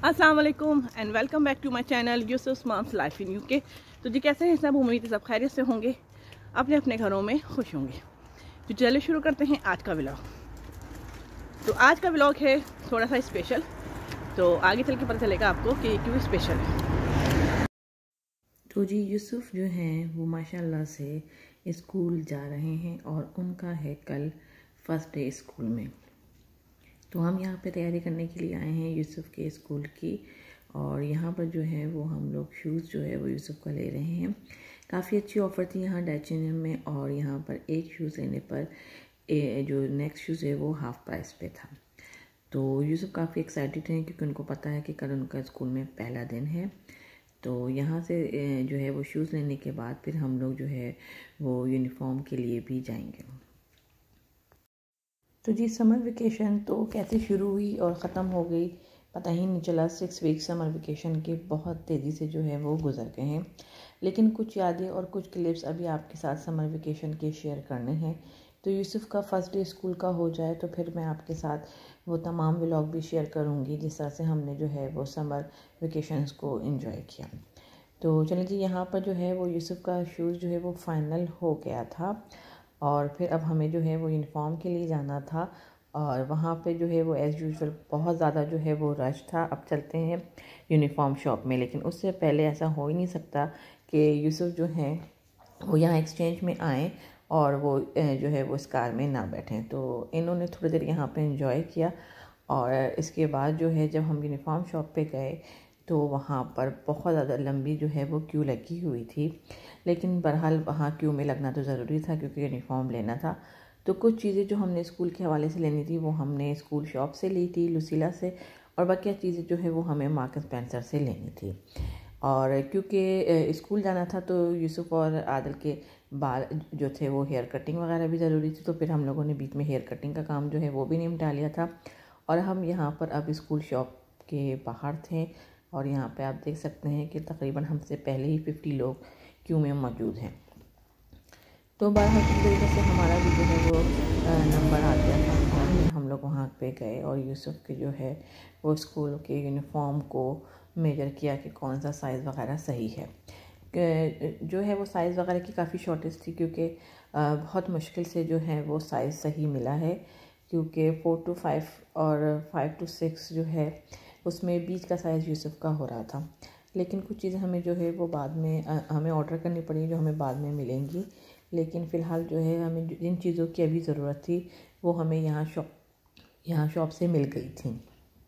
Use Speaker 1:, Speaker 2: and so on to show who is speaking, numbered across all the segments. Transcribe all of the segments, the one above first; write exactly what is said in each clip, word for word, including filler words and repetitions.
Speaker 1: अस्सलाम वालेकुम and welcome back to my channel Yusuf moms life in UK. तो जी कैसे हैं सब, उम्मीद है सब खैरियत से होंगे, अपने अपने घरों में खुश होंगे। तो चलिए शुरू करते हैं आज का व्लॉग। तो आज का व्लॉग है थोड़ा सा स्पेशल, तो आगे चल के पता चलेगा आपको कि क्यों स्पेशल है।
Speaker 2: तो जी यूसुफ जो हैं वो माशाल्लाह से स्कूल जा रहे हैं और उनका है कल फर्स्ट डे स्कूल में। तो हम यहाँ पे तैयारी करने के लिए आए हैं यूसुफ के स्कूल की, और यहाँ पर जो है वो हम लोग शूज़ जो है वो यूसुफ का ले रहे हैं। काफ़ी अच्छी ऑफ़र थी यहाँ डाइचिनियम में, और यहाँ पर एक शूज़ लेने पर ए, जो नेक्स्ट शूज़ है वो हाफ़ प्राइस पे था। तो यूसुफ काफ़ी एक्साइटेड हैं क्योंकि उनको पता है कि कल उनका स्कूल में पहला दिन है। तो यहाँ से जो है वो शूज़ लेने के बाद फिर हम लोग जो है वो यूनिफॉर्म के लिए भी जाएंगे। तो जी समर वेकेशन तो कैसे शुरू हुई और ख़त्म हो गई पता ही नहीं चला। सिक्स वीक्स समर वेकेशन के बहुत तेज़ी से जो है वो गुजर गए हैं, लेकिन कुछ यादें और कुछ क्लिप्स अभी आपके साथ समर वेकेशन के शेयर करने हैं। तो यूसुफ का फर्स्ट डे स्कूल का हो जाए तो फिर मैं आपके साथ वो तमाम व्लॉग भी शेयर करूँगी जिस तरह से हमने जो है वो समर वेकेशंस को एंजॉय किया। तो चलिए जी, यहाँ पर जो है वो यूसुफ का शूज़ जो है वो फाइनल हो गया था, और फिर अब हमें जो है वो यूनिफॉर्म के लिए जाना था, और वहाँ पे जो है वो एज़ यूजुअल बहुत ज़्यादा जो है वो रश था। अब चलते हैं यूनिफॉर्म शॉप में, लेकिन उससे पहले ऐसा हो ही नहीं सकता कि यूसुफ जो हैं वो यहाँ एक्सचेंज में आएँ और वो जो है वो इस कार में ना बैठें। तो इन्होंने थोड़ी देर यहाँ पे एंजॉय किया, और इसके बाद जो है जब हम यूनिफॉर्म शॉप पे गए तो वहाँ पर बहुत ज़्यादा लंबी जो है वो क्यू लगी हुई थी, लेकिन बहरहाल वहाँ क्यू में लगना तो ज़रूरी था क्योंकि यूनिफॉर्म लेना था। तो कुछ चीज़ें जो हमने स्कूल के हवाले से लेनी थी वो हमने स्कूल शॉप से ली थी, लुसीला से, और बाकी चीज़ें जो है वो हमें मार्क्स एंड स्पेंसर से लेनी थी। और क्योंकि स्कूल जाना था तो यूसुफ और आदिल के बाल जो थे वो हेयर कटिंग वगैरह भी ज़रूरी थी, तो फिर हम लोगों ने बीच में हेयर कटिंग का काम जो है वो भी निपटा लिया था। और हम यहाँ पर अब स्कूल शॉप के बाहर थे, और यहाँ पे आप देख सकते हैं कि तकरीबन हमसे पहले ही फिफ्टी लोग क्यू में मौजूद हैं। तो बहरहाल किस तरीके से हमारा भी जो है वो नंबर आ गया था, और हम लोग वहाँ पे गए और यूसुफ के जो है वो स्कूल के यूनिफॉर्म को मेजर किया कि कौन सा साइज़ वगैरह सही है। जो है वो साइज़ वगैरह की काफ़ी शॉर्टेज थी, क्योंकि बहुत मुश्किल से जो है वो साइज़ सही मिला है, क्योंकि फ़ोर टू फाइव और फाइव टू सिक्स जो है उसमें बीच का साइज़ यूसुफ का हो रहा था। लेकिन कुछ चीज़ें हमें जो है वो बाद में आ, हमें ऑर्डर करनी पड़ी जो हमें बाद में मिलेंगी, लेकिन फ़िलहाल जो है हमें जिन चीज़ों की अभी ज़रूरत थी वो हमें यहाँ शॉप यहाँ शॉप से मिल गई थी।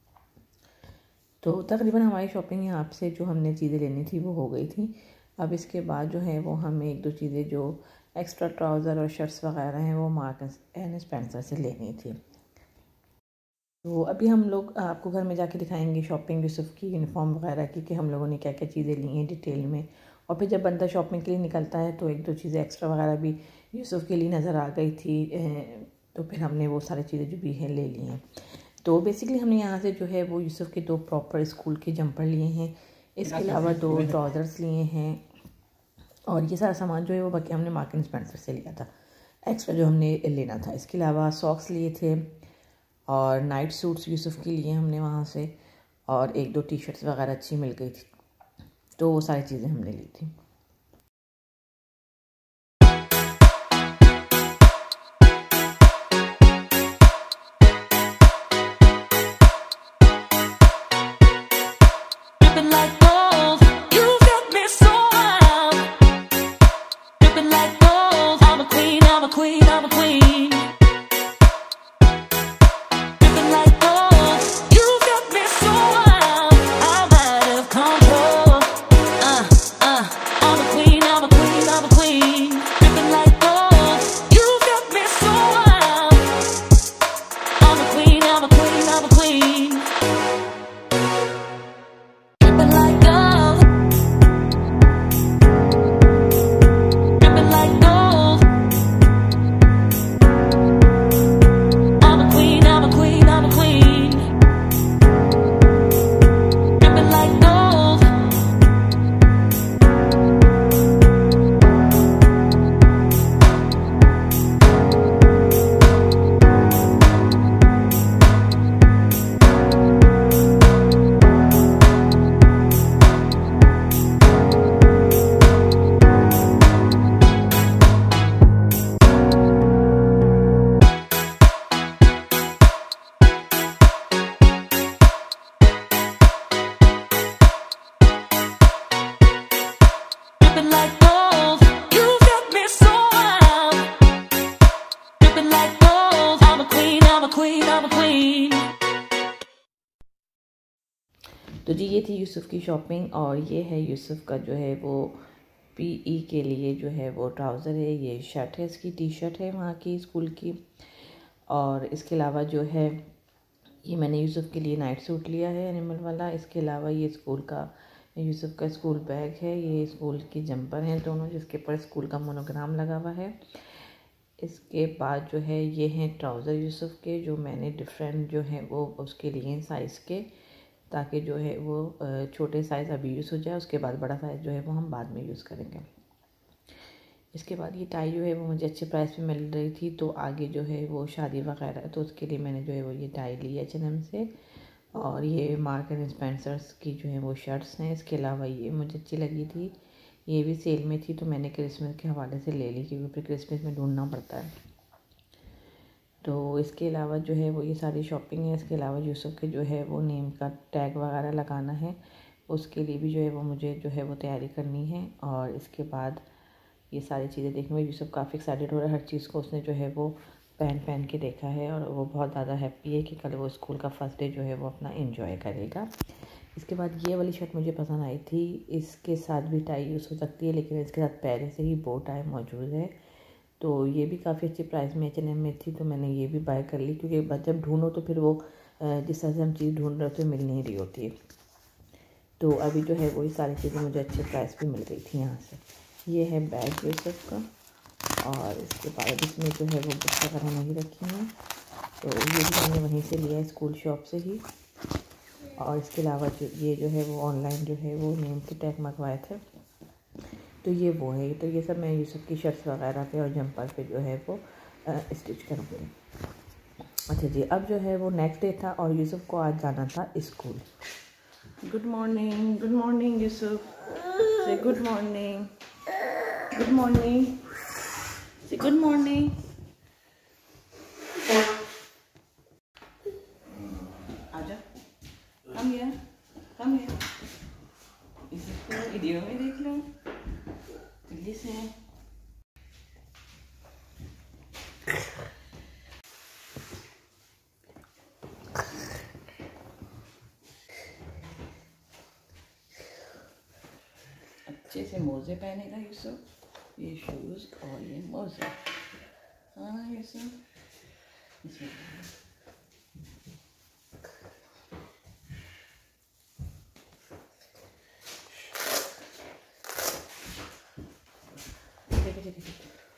Speaker 2: तो तकरीबन हमारी शॉपिंग यहाँ से जो हमने चीज़ें लेनी थी वो हो गई थी। अब इसके बाद जो है वो हमें एक दो चीज़ें जो एक्स्ट्रा ट्राउज़र और शर्ट्स वगैरह हैं वो मार्क्स एंड स्पेंसर से लेनी थी। तो अभी हम लोग आपको घर में जाके दिखाएंगे शॉपिंग यूसुफ की यूनिफॉर्म वगैरह की कि हम लोगों ने क्या क्या चीज़ें ली हैं डिटेल में। और फिर जब बंदा शॉपिंग के लिए निकलता है तो एक दो चीज़ें एक्स्ट्रा वगैरह भी यूसुफ के लिए नज़र आ गई थी, तो फिर हमने वो सारी चीज़ें जो भी हैं ले ली हैं। तो बेसिकली हमने यहाँ से जो है वो यूसुफ के दो प्रॉपर स्कूल के जंपर लिए हैं, इसके अलावा दो ट्राउज़र्स लिए हैं, और ये सारा सामान जो है वो बाकी हमने मार्क्स एंड स्पेंसर से लिया था, एक्स्ट्रा जो हमने लेना था। इसके अलावा सॉक्स लिए थे, और नाइट सूट्स यूसुफ के लिए हमने वहाँ से, और एक दो टी शर्ट्स वगैरह अच्छी मिल गई थी, तो वो सारी चीज़ें हमने ली थी। तो जी ये थी यूसुफ़ की शॉपिंग, और ये है यूसुफ़ का जो है वो पीई के लिए जो है वो ट्राउज़र है, ये शर्ट है, इसकी टी शर्ट है वहाँ की स्कूल की। और इसके अलावा जो है ये मैंने यूसुफ़ के लिए नाइट सूट लिया है एनिमल वाला। इसके अलावा ये स्कूल का यूसुफ़ का स्कूल बैग है, ये स्कूल की जंपर हैं दोनों, जिसके ऊपर स्कूल का मोनोग्राम लगा हुआ है। इसके बाद जो है ये हैं ट्राउज़र यूसुफ़ के, जो मैंने डिफरेंट जो है वो उसके लिए साइज़ के, ताकि जो है वो छोटे साइज़ अभी यूज़ हो जाए, उसके बाद बड़ा साइज़ जो है वो हम बाद में यूज़ करेंगे। इसके बाद ये टाई जो है वो मुझे अच्छे प्राइस पे मिल रही थी, तो आगे जो है वो शादी वगैरह, तो उसके लिए मैंने जो है वो ये टाई ली एच एन एम से। और ये मार्क एंड स्पेंसर्स की जो है वो शर्ट्स हैं। इसके अलावा ये मुझे अच्छी लगी थी, ये भी सेल में थी, तो मैंने क्रिसमस के हवाले से ले ली, क्योंकि फिर क्रिसमस में ढूंढना पड़ता है। तो इसके अलावा जो है वो ये सारी शॉपिंग है। इसके अलावा यूसुफ़ के जो है वो नेम का टैग वगैरह लगाना है, उसके लिए भी जो है वो मुझे जो है वो तैयारी करनी है। और इसके बाद ये सारी चीज़ें देखने में यूसुफ़ काफ़ी एक्साइटेड हो रहा है, हर चीज़ को उसने जो है वो पहन पहन के देखा है, और वो बहुत ज़्यादा हैप्पी है कि कल वो स्कूल का फर्स्ट डे जो है वो अपना एंजॉय करेगा। इसके बाद ये वाली शर्ट मुझे पसंद आई थी, इसके साथ भी टाई यूज़ हो सकती है, लेकिन इसके साथ पहले से ही बो टाई मौजूद है, तो ये भी काफ़ी अच्छी प्राइस में एच एन एम में थी, तो मैंने ये भी बाय कर ली, क्योंकि जब ढूंढो तो फिर वो जिस तरह से हम चीज़ ढूंढ रहे होते मिल नहीं रही होती है। तो अभी जो है वही सारी चीज़ें मुझे अच्छे प्राइस पे मिल गई थी यहाँ से। ये है बैग यूसुफ़ का, और इसके बाद इसमें जो है वो बुक्स वगैरह नहीं रखी हैं, तो ये भी मैंने वहीं से लिया है स्कूल शॉप से ही। और इसके अलावा जो ये जो है वो ऑनलाइन जो है वो नेम के टैग मंगवाए थे, तो ये वो है। तो ये सब मैं यूसुफ़ की शर्ट्स वगैरह पे और जंपर पे जो है वो स्टिच करूँगी। अच्छा जी, अब जो है वो नेक्स्ट डे था, और यूसुफ़ को आज जाना था school. Good morning, good morning Yusuf, से गुड मॉर्निंग, गुड मॉर्निंग, से गुड मॉर्निंग। आजा, कम हियर, कम हियर, इसको वीडियो में देख लो, जल्दी से। अच्छे से मोजे पहनेगा यूसुफ़, ये शूज़ और ये मोजे। हाँ यूसुफ़, देखिए देखिए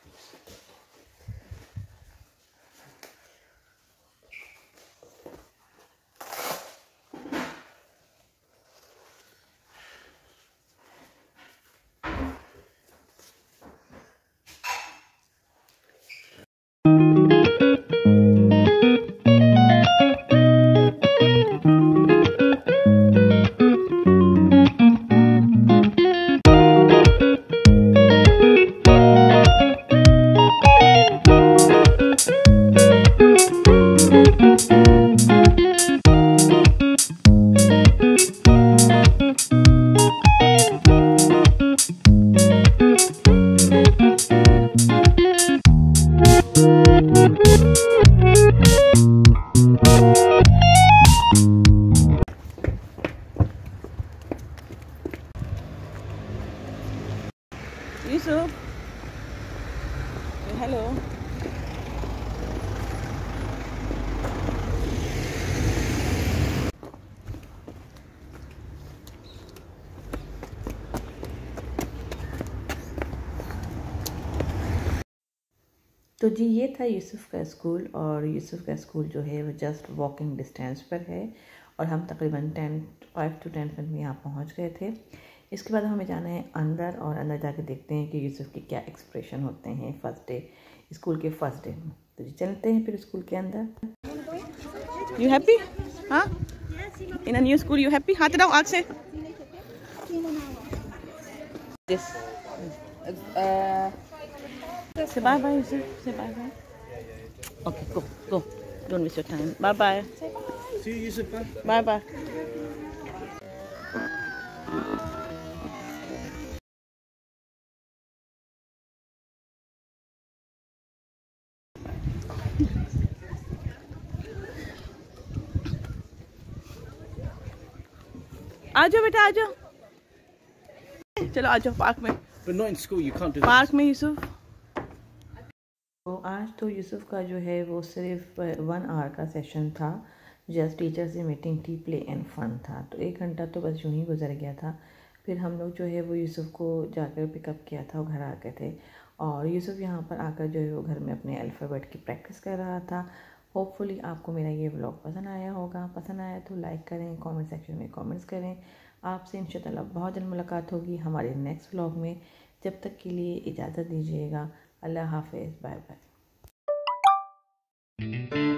Speaker 2: यूसुफ़, हेलो। तो जी ये था यूसुफ़ का स्कूल, और यूसुफ़ का स्कूल जो है वो जस्ट वॉकिंग डिस्टेंस पर है, और हम तकरीबन ten five to ten minute में यहाँ पहुँच गए थे। इसके बाद हमें जाना है अंदर, और अंदर जाके देखते हैं कि यूसुफ़ के क्या एक्सप्रेशन होते हैं फर्स्ट डे, स्कूल के फर्स्ट डे में। तो जी चलते हैं फिर स्कूल के अंदर। You happy? हाँ, in a new school you happy? हाथ लगाओ आग से। This Say bye bye, Yusuf. Say bye bye. Okay, go, go. Don't waste your time. Bye bye. Say bye. See you, Yusuf. Bye bye.
Speaker 1: आ जाओ बेटा आ जाओ, चलो आ जाओ पार्क में।
Speaker 3: But not in school, you can't do that.
Speaker 1: Park में यूसुफ।
Speaker 2: तो आज तो यूसुफ का जो है वो सिर्फ वन आवर का सेशन था, जस्ट टीचर से मीटिंग थी, प्ले एंड फन था। तो एक घंटा तो बस यूँ ही गुजर गया था। फिर हम लोग जो है वो यूसुफ को जाकर पिकअप किया था, वो घर आ गए थे और यूसुफ यहाँ पर आकर जो है वो घर में अपने अल्फ़ाबेट की प्रैक्टिस कर रहा था। होपफुली आपको मेरा ये व्लॉग पसंद आया होगा। पसंद आया तो लाइक करें, कमेंट सेक्शन में कमेंट्स करें। आपसे इंशाल्लाह बहुत जल्द मुलाकात होगी हमारे नेक्स्ट व्लॉग में। जब तक के लिए इजाज़त दीजिएगा। अल्लाह हाफ़िज़, बाय बाय।